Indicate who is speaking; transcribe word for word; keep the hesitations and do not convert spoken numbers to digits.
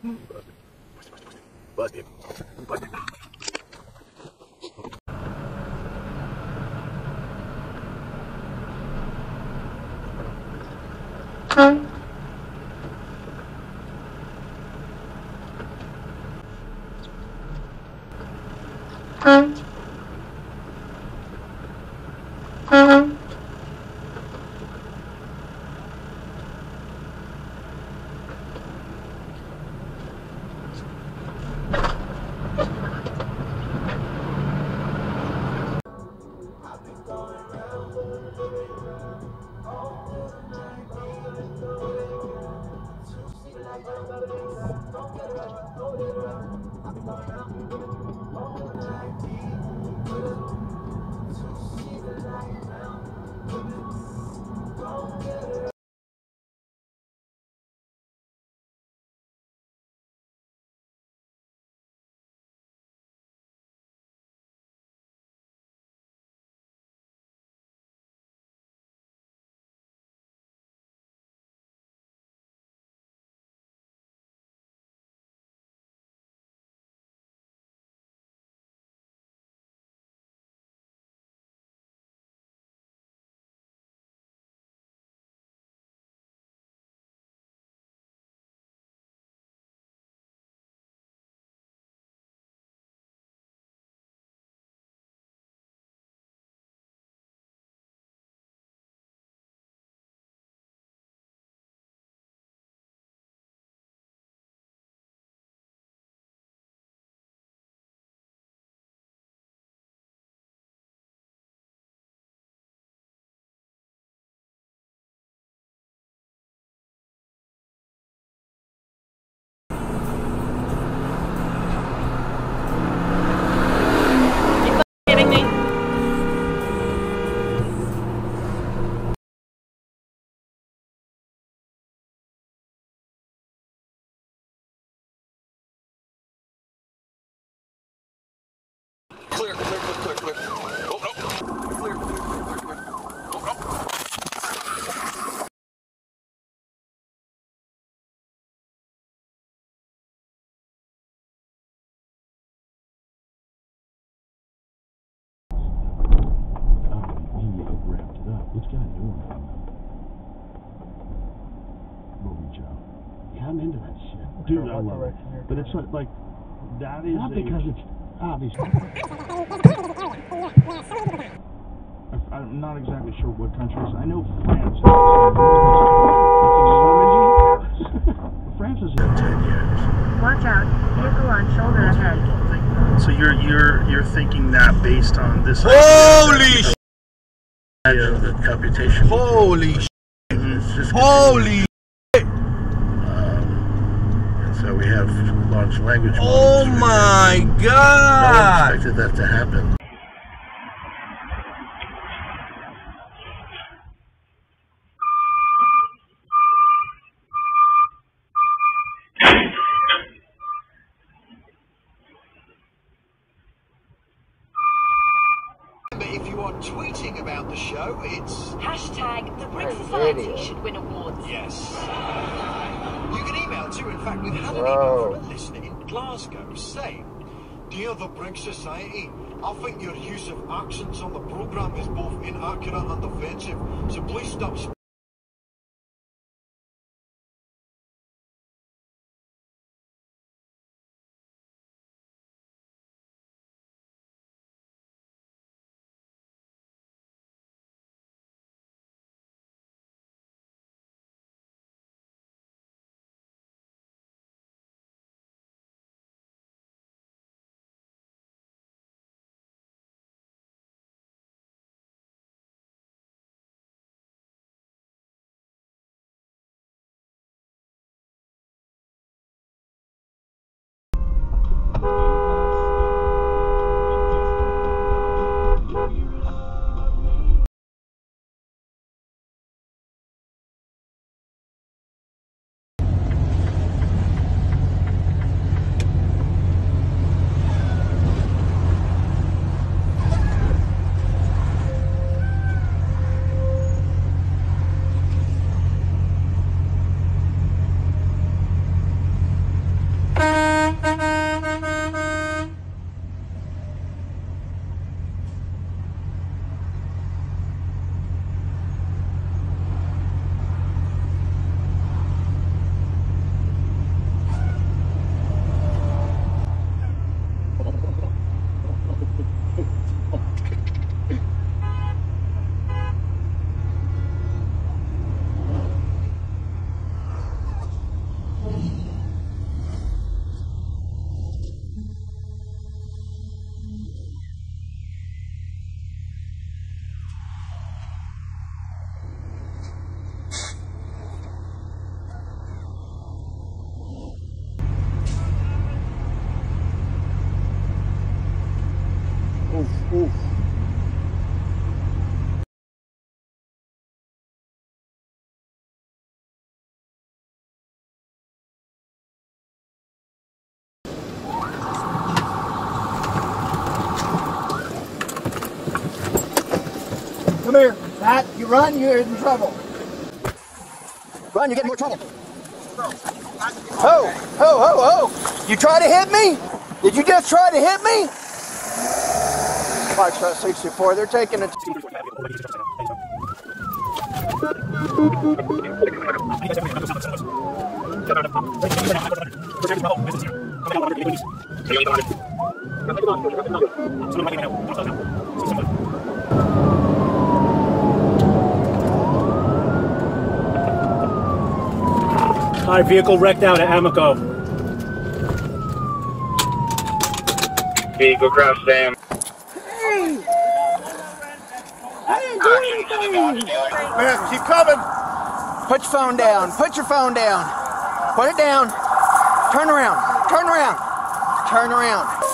Speaker 1: Busted. Busted. Clear, clear, clear, clear, clear. Oh, no. Clear, clear, clear, clear, clear. Oh, no.
Speaker 2: What's got to do with that? We'll reach out. Yeah, I'm into that shit. Dude, I love it. But it's not like, that is not because it's obvious. I'm not exactly sure what countries. I know France. France is in ten years.
Speaker 3: Watch out, vehicle on shoulder ahead.
Speaker 4: So you're you're you're thinking that based on this.
Speaker 1: Holy sh**!
Speaker 4: Idea of the computation.
Speaker 1: Holy sh**!
Speaker 4: Mm-hmm.
Speaker 1: Holy
Speaker 4: um, and so we have large language models.
Speaker 1: Oh my God!
Speaker 4: No one expected that to happen.
Speaker 5: If you are tweeting about the show, it's
Speaker 6: hashtag the Brick Society should win awards.
Speaker 5: Yes. You can email too. In fact, we've had an
Speaker 1: Whoa.
Speaker 5: email from a listener in Glasgow saying, "Dear the Brick Society, I think your use of accents on the programme is both inaccurate and offensive. So please stop."
Speaker 7: Come here. Matt, you run, you're in trouble.
Speaker 8: Run, you get more trouble. Ho, ho, ho, ho. You try to hit me? Did you just try to hit me? Watch that sixty-four, they're taking it.
Speaker 2: Our vehicle wrecked out at Amoco.
Speaker 9: Vehicle crash, Sam.
Speaker 7: Hey! I didn't do anything!
Speaker 4: Man, keep coming.
Speaker 8: Put your phone down. Put your phone down. Put it down. Turn around. Turn around. Turn around.